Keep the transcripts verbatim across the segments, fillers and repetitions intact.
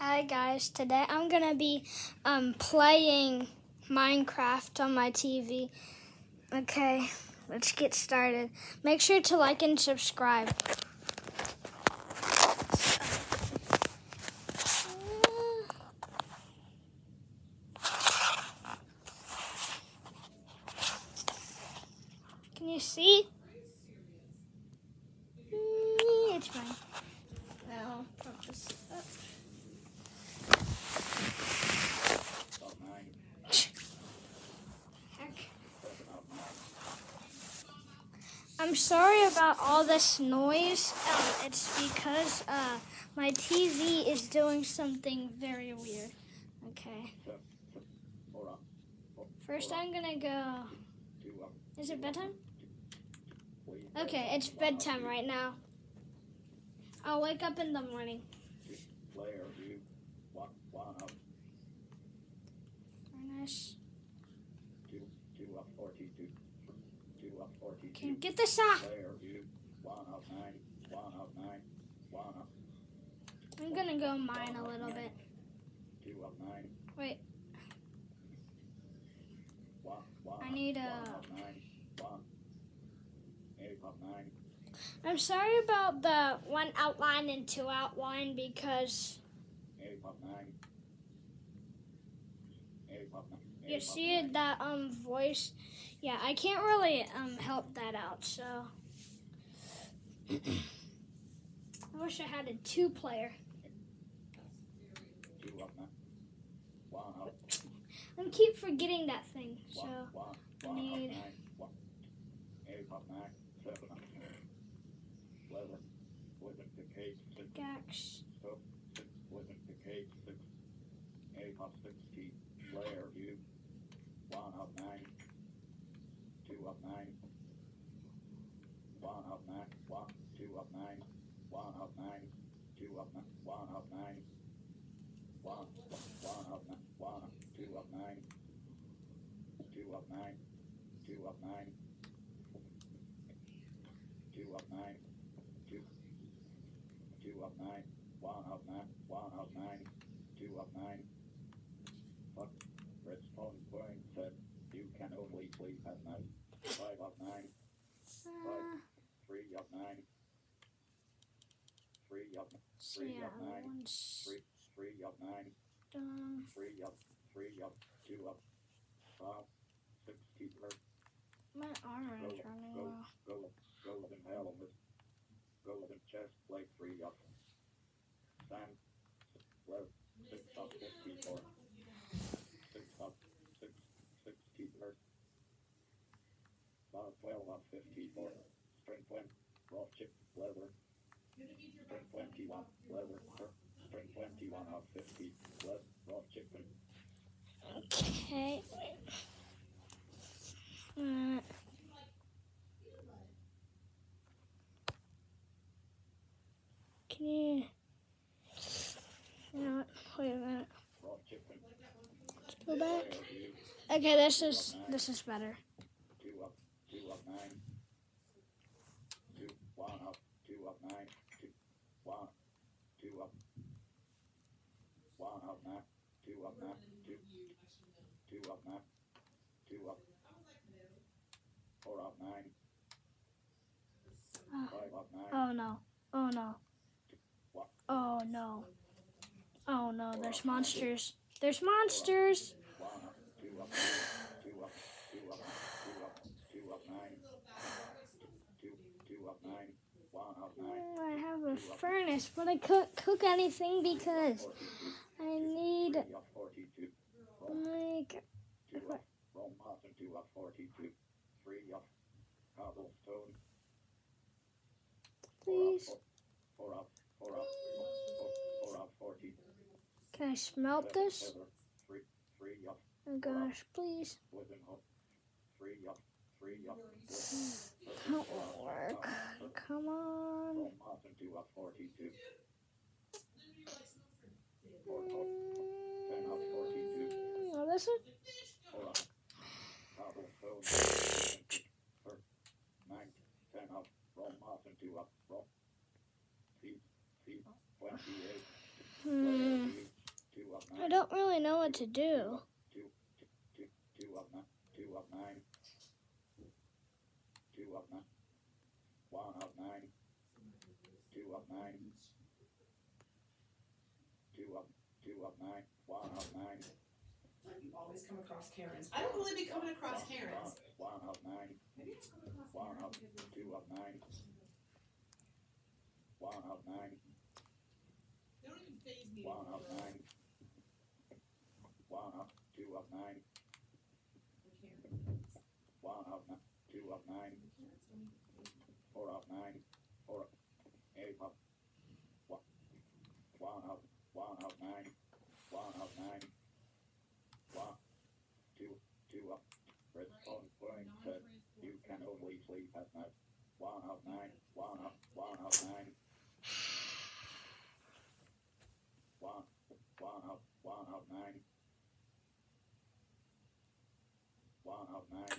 Hi guys, today I'm gonna be um, playing Minecraft on my T V. Okay, let's get started. Make sure to like and subscribe. Can you see? It's fine. Now, put this up. I'm sorry about all this noise. Um, it's because uh, my T V is doing something very weird. Okay. First, I'm gonna go. Is it bedtime? Okay, it's bedtime right now. I'll wake up in the morning. Furnace. Can you get this off? I'm gonna go mine a little bit. Wait. I need a... I'm sorry about the one outline and two outline because you see that um voice. Yeah, I can't really um help that out. So I wish I had a two-player. I keep forgetting that thing. So I need. Pickaxe. So yeah, once done. My armor is running low. Okay. Uh, can you? You know what? Wait a minute. Let's go back. Okay, this is this is better. Oh no. Oh no. Oh no. Oh no, there's monsters. There's monsters. I have a furnace, but I couldn't cook anything because I need like please. Can I smelt this? Oh gosh, please. That won't work. Come on. Mm, oh, this one? Hmm. I don't really know what to do. Two, two, two, two up nine. Two up nine. Two up nine. One up nine. Two up nine. Two up. Two up nine. One up nine. You always come across Karens. I don't really be coming across One, Karens. One, one up nine. Maybe I just come across One up. Karens because Two up nine. One up nine. they don't even phase me. One up nine. One up. Two up nine. One up nine. Two up nine. Four up nine. Four up. Eight up. One. One up. One up nine. One up nine. One. Two. Two up. Red phone point said you can only sleep at night. One up nine. One up. One up nine. One. One up. One up nine. One up nine.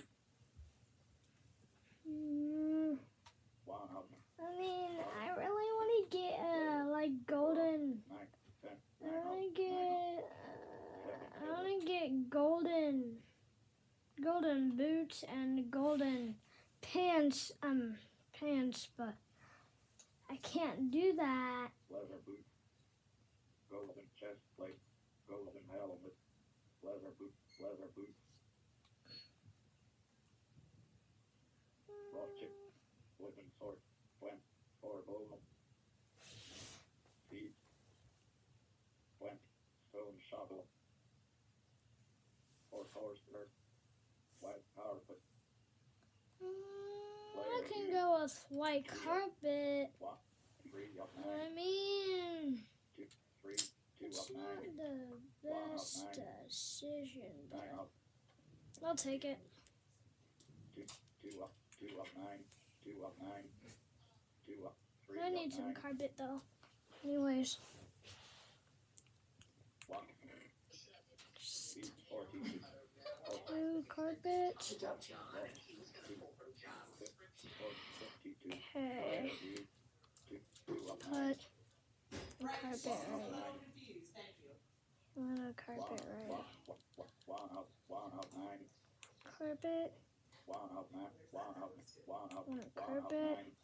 Mm, One up I mean, I really want to get uh, like golden. nine. Ten. I Nine up. want to Nine get. up. Uh, I want to get golden, golden boots and golden pants. Um, pants, but I can't do that. Leather boot. Golden chest plate. Golden helmet. Leather boot. Leather boot. Raw chip. Wooden sword. Flint. Or bowl. Feet. Flint. Stone shovel. Or sorcerer. White carpet. Mm, I can go with white carpet. One. Three up I nine. mean, Two. Three. Two it's up not nine. the One up best nine. decision, Nine but up. I'll take it. Two. Two up. Two up nine. Two up nine. Two up. Three I up need some nine. carpet though. Anyways, One. Feet. Fourteen. two carpet. Good job, John. Fifty-two. Okay, Two. Two up nine. put the carpet I'm a right. little confused. Thank you. Put a carpet One, right. one, one, one up, one up nine, Carpet. one up nine, one up, one up, Want one a up carpet? nine.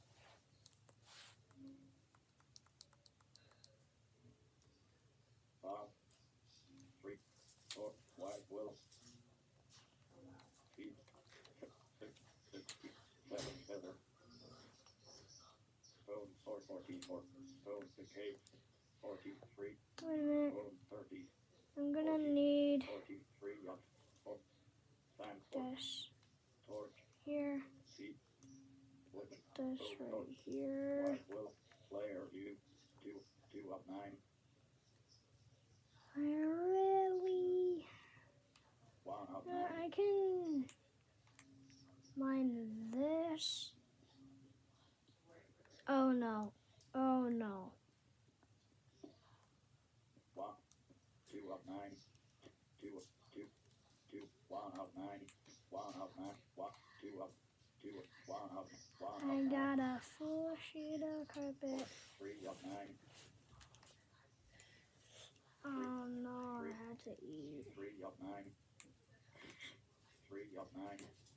Five, three, four, white will. Feet, six, six, six, seven, feather. Stone, sword, fourteen, four. Stone, decay, forty-three. Wait a minute. Stone, thirty, I'm gonna need forty-three, up, four. Sand, four, this torch, here, feet, wooden, this stone, right torch. here. White will, player, you, two, two up nine, I really. one up Uh, nine, I can mine this. Oh no. Oh no. one, two up nine, two, two, two, one up nine, one up nine, one, two up, two, one up, one up I nine, got a full sheet of carpet. three up nine, Oh no, I had to eat. three up nine, three up nine,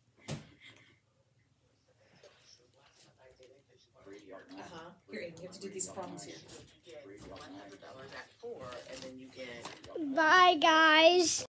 three up nine. Uh-huh. Here, Aiden, you have to do these problems here. Three up nine. At four, and then you get Bye, guys.